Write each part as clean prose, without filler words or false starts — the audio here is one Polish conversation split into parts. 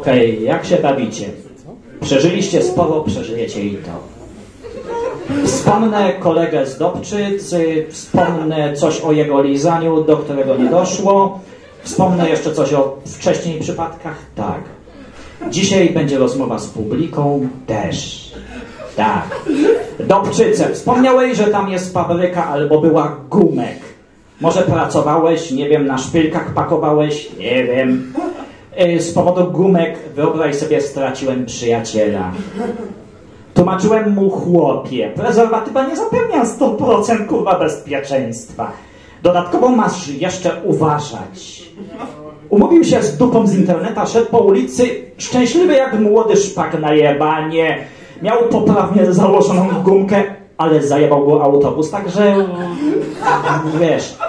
Hej, jak się bawicie? Przeżyliście sporo, przeżyjecie i to. Wspomnę kolegę z Dobczyc, wspomnę coś o jego lizaniu, do którego nie doszło. Wspomnę jeszcze coś o wcześniej przypadkach, tak. Dzisiaj będzie rozmowa z publiką, też. Tak. Dobczyce, wspomniałeś, że tam jest fabryka albo była gumek. Może pracowałeś, nie wiem, na szpilkach pakowałeś, nie wiem. Z powodu gumek, wyobraź sobie, straciłem przyjaciela. Tłumaczyłem mu, chłopie, prezerwatywa nie zapewnia 100% kurwa bezpieczeństwa. Dodatkowo masz jeszcze uważać. Umówił się z dupą z interneta, szedł po ulicy, szczęśliwy jak młody szpak na jebanie. Miał poprawnie założoną gumkę, ale zajebał go autobus, także wiesz.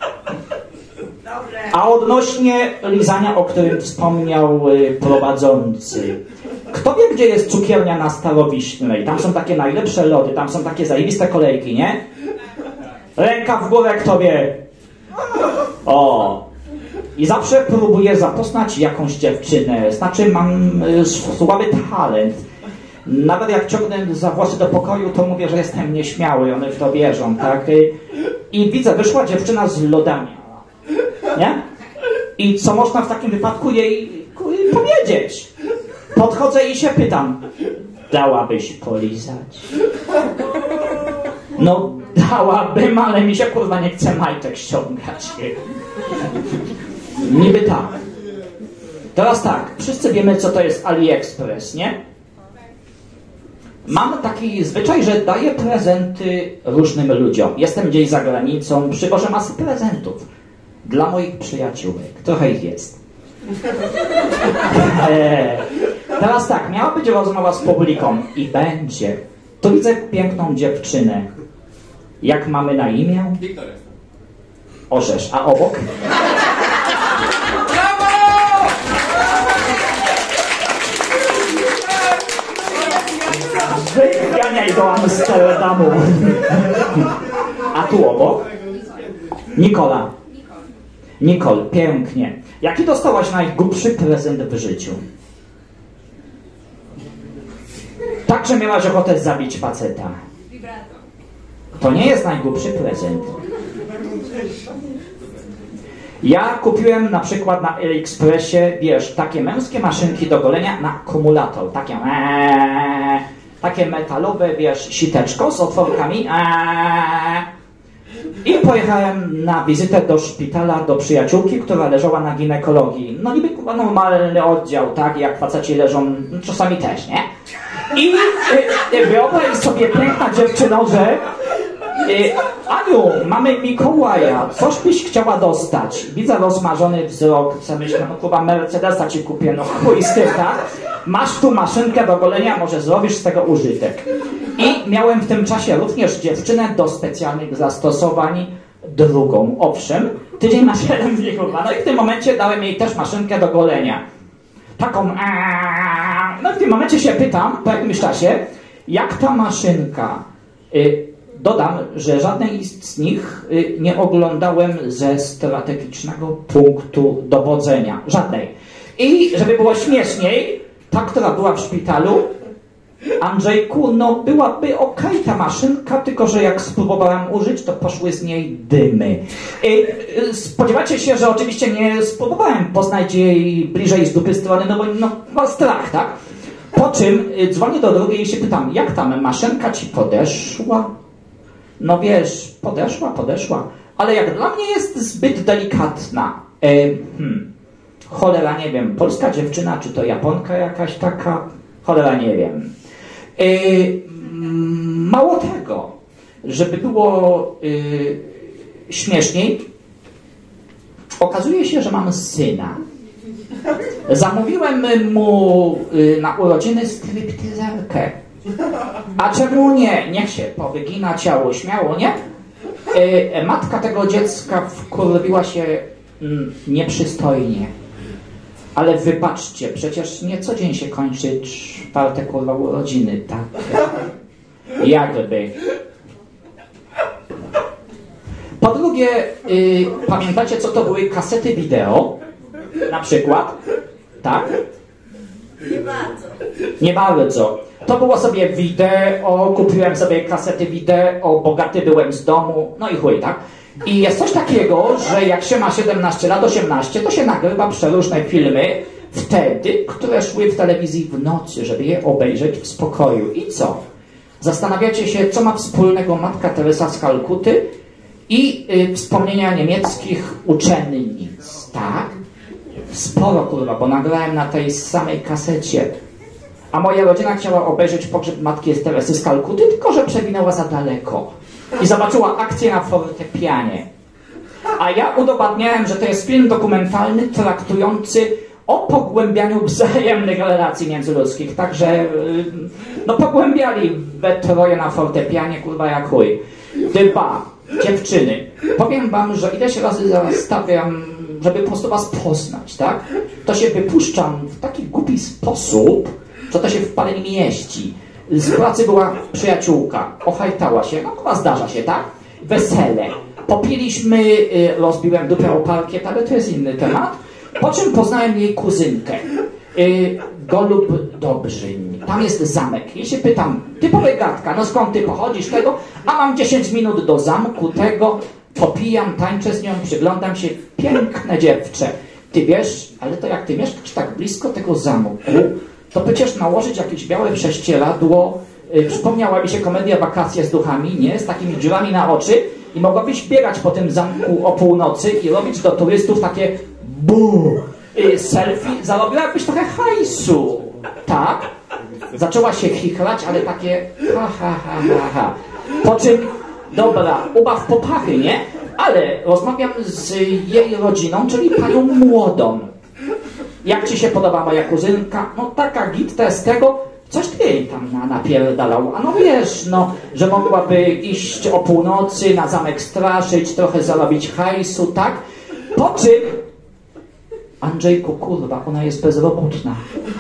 A odnośnie lizania, o którym wspomniał prowadzący. Kto wie, gdzie jest cukiernia na Starowiśnej? Tam są takie najlepsze lody, tam są takie zajebiste kolejki, nie? Ręka w górę, kto wie? O! I zawsze próbuję zapoznać jakąś dziewczynę. Znaczy, mam słaby talent. Nawet jak ciągnę za włosy do pokoju, to mówię, że jestem nieśmiały, one w to wierzą, tak? I widzę, wyszła dziewczyna z lodami. Nie? I co można w takim wypadku jej powiedzieć? Podchodzę i się pytam, dałabyś polizać? No, dałabym, ale mi się kurwa nie chce majtek ściągać. Niby tak. Teraz tak, wszyscy wiemy, co to jest AliExpress, nie? Mam taki zwyczaj, że daję prezenty różnym ludziom. Jestem gdzieś za granicą, przywożę masy prezentów dla moich przyjaciółek. Trochę ich jest. Teraz tak, miała być rozmowa z publiką i będzie. To widzę piękną dziewczynę. Jak mamy na imię? Wiktoria. Orzesz, a obok? Wyganiaj do Amsterdamu. A tu obok? Nikola. Nicole, pięknie. Jaki dostałaś najgłupszy prezent w życiu? Tak, że miałaś ochotę zabić faceta. To nie jest najgłupszy prezent. Ja kupiłem na przykład na AliExpressie, wiesz, takie męskie maszynki do golenia na akumulator. Takie metalowe, wiesz, siteczko z otworkami. I pojechałem na wizytę do szpitala, do przyjaciółki, która leżała na ginekologii. No niby normalny oddział, tak, jak faceci leżą, czasami też, nie? I wyobraź sobie, piękna dziewczyno, że Aniu, mamy Mikołaja, coś byś chciała dostać? Widzę rozmarzony wzrok, co myślę, no chyba Mercedesa ci kupię, no chuj z tym, tak? Masz tu maszynkę do golenia, może zrobisz z tego użytek. I miałem w tym czasie również dziewczynę do specjalnych zastosowań, drugą, owszem, tydzień na 7 dni, kurwa. No i w tym momencie dałem jej też maszynkę do golenia. Taką, no w tym momencie się pytam, po jakimś czasie, jak ta maszynka, dodam, że żadnej z nich nie oglądałem ze strategicznego punktu dowodzenia. Żadnej. I żeby było śmieszniej, ta, która była w szpitalu, Andrzejku, no byłaby okej ta maszynka, tylko że jak spróbowałem użyć, to poszły z niej dymy. Spodziewacie się, że oczywiście nie spróbowałem poznać jej bliżej z dupy strony, no bo no, strach, tak? Po czym dzwonię do drugiej i się pytam, jak tam maszynka ci podeszła? No wiesz, podeszła, ale jak dla mnie jest zbyt delikatna. Cholera, nie wiem, polska dziewczyna, czy to Japonka jakaś taka? Cholera, nie wiem. Mało tego, żeby było śmieszniej, okazuje się, że mam syna. Zamówiłem mu na urodziny stripteaserkę. A czemu nie? Niech się powygina ciało śmiało, nie? Matka tego dziecka wkurwiła się nieprzystojnie. Ale wybaczcie, przecież nie co dzień się kończy 4. kurwa urodziny, tak? Jakby. Po drugie, pamiętacie, co to były kasety wideo? Na przykład, tak? Nie bardzo. Nie bardzo. To było sobie wideo, kupiłem sobie kasety wideo, bogaty byłem z domu, no i chuj, tak? I jest coś takiego, że jak się ma 17 lat, 18, to się nagrywa przeróżne filmy wtedy, które szły w telewizji w nocy, żeby je obejrzeć w spokoju. I co? Zastanawiacie się, co ma wspólnego Matka Teresa z Kalkuty i wspomnienia niemieckich uczennic, tak? Sporo, kurwa, bo nagrałem na tej samej kasecie. A moja rodzina chciała obejrzeć pogrzeb Matki Teresy z Kalkuty, tylko że przewinęła za daleko. I zobaczyła akcję na fortepianie. A ja udowadniałem, że to jest film dokumentalny traktujący o pogłębianiu wzajemnych relacji międzyludzkich. Także, no pogłębiali we troje na fortepianie, kurwa jak chuj. Dwa, dziewczyny. Powiem wam, że ileś razy zastawiam, żeby po prostu was poznać, tak? To się wypuszczam w taki głupi sposób, że to się w parę nie mieści. Z pracy była przyjaciółka, ochajtała się, no chyba zdarza się, tak? Wesele. Popiliśmy, rozbiłem dupę o parkiet, ale to jest inny temat. Po czym poznałem jej kuzynkę. Golub Dobrzyń. Tam jest zamek. I się pytam, typowa gadka, no skąd ty pochodzisz tego? A mam 10 minut do zamku tego, popijam, tańczę z nią, przyglądam się, piękne dziewczę. Ty wiesz, ale to jak ty mieszkasz tak blisko tego zamku, to przecież nałożyć jakieś białe prześcieradło, przypomniała mi się komedia Wakacje z duchami, nie? Z takimi dziurami na oczy i mogłabyś biegać po tym zamku o północy i robić do turystów takie selfie, zarobiłabyś trochę hajsu, tak? Zaczęła się chichrać, ale takie ha. Po czym, dobra, ubaw popachy, nie? Ale rozmawiam z jej rodziną, czyli panią młodą. Jak ci się podoba moja kuzynka? No taka gitta z tego, coś ty jej tam napierdalał. A no wiesz, no, że mogłaby iść o północy na zamek straszyć, trochę zarobić hajsu, tak? Po czym Andrzejku, kurwa, ona jest bezrobotna.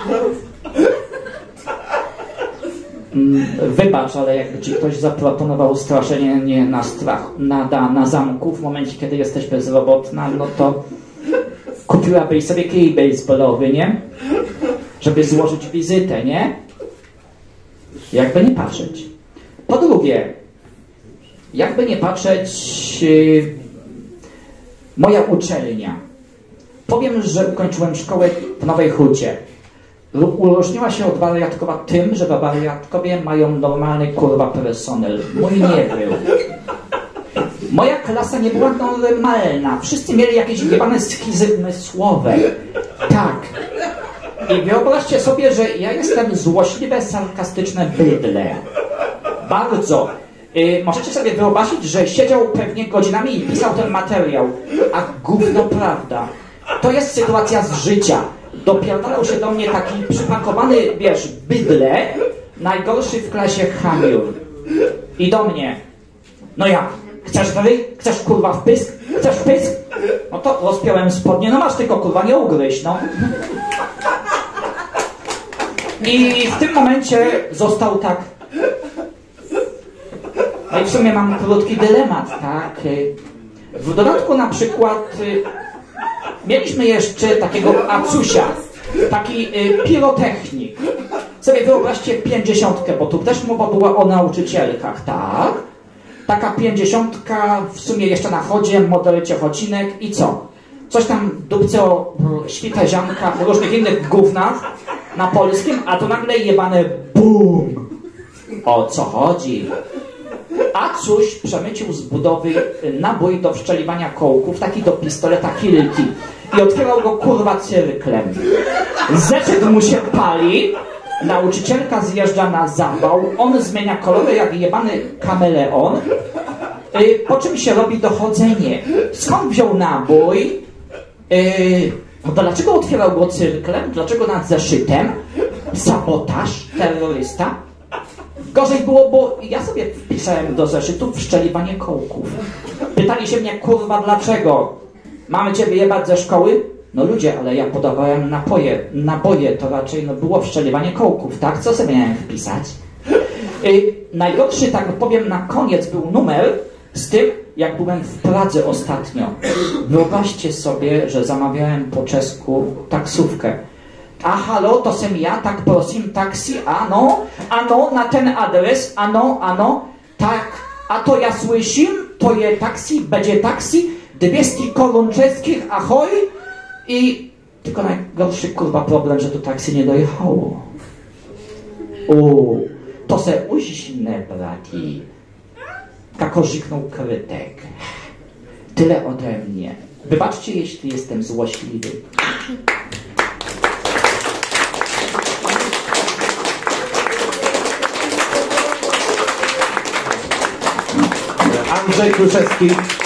Wybacz, ale jakby ci ktoś zaproponował straszenie nie na strach, na zamku w momencie, kiedy jesteś bezrobotna, no to kupiłabyś sobie kij baseballowy, nie? Żeby złożyć wizytę, nie? Jakby nie patrzeć. Po drugie, jakby nie patrzeć, moja uczelnia. Powiem, że ukończyłem szkołę w Nowej Hucie. Uróżniła się od wariatkowa tym, że wariatkowie mają normalny kurwa personel. Mój nie był. Moja klasa nie była normalna. Wszyscy mieli jakieś jebane schizy umysłowe. Tak. I wyobraźcie sobie, że ja jestem złośliwe, sarkastyczne bydle. Bardzo. Możecie sobie wyobrazić, że siedział pewnie godzinami i pisał ten materiał. A gówno prawda. To jest sytuacja z życia. Dopierdalał się do mnie taki przypakowany, wiesz, bydle, najgorszy w klasie chamiur. I do mnie. No jak? Chcesz wyryj? Chcesz kurwa w pysk? Chcesz w pysk? No to rozpiąłem spodnie, no masz tylko kurwa nie ugryź, no. I w tym momencie został tak. No i w sumie mam krótki dylemat, tak? W dodatku na przykład mieliśmy jeszcze takiego Acusia, taki pirotechnik. Sobie wyobraźcie 50, bo tu też mowa była o nauczycielkach, tak? Taka 50 w sumie jeszcze na chodzie, model ciechocinek i co? Coś tam dupce o świtezianka, różnych innych gównach na polskim, a to nagle jebane BUM! O co chodzi? Acuś przemycił z budowy nabój do wszczeliwania kołków, taki do pistoleta Hilti i otwierał go kurwa cyrklem. Zeszyt mu się pali, nauczycielka zjeżdża na zawał, on zmienia kolory jak jebany kameleon, po czym się robi dochodzenie. Skąd wziął nabój? No dlaczego otwierał go cyrklem? Dlaczego nad zeszytem? Sabotaż? Terrorysta? Gorzej było, bo ja sobie wpisałem do zeszytu wszczeliwanie kołków. Pytali się mnie, kurwa, dlaczego? Mamy cię wyjebać ze szkoły? No ludzie, ale ja podawałem naboje, to raczej no, było wszczeliwanie kołków, tak? Co sobie miałem wpisać? Najgorszy, tak powiem, na koniec był numer z tym, jak byłem w Pradze ostatnio. Wyobraźcie sobie, że zamawiałem po czesku taksówkę. A halo, to sem ja, tak prosim, taksi, ano, na ten adres, ano, tak, a to ja słyszim, to je taksi, będzie taksi, 200 korun czeskich, ahoj, i tylko najgorszy, kurwa, problem, że to taksi nie dojechało. To se uźne, brati, kako żyknął krytyk. Tyle ode mnie. Wybaczcie, jeśli jestem złośliwy. Andrzej Kluczewski.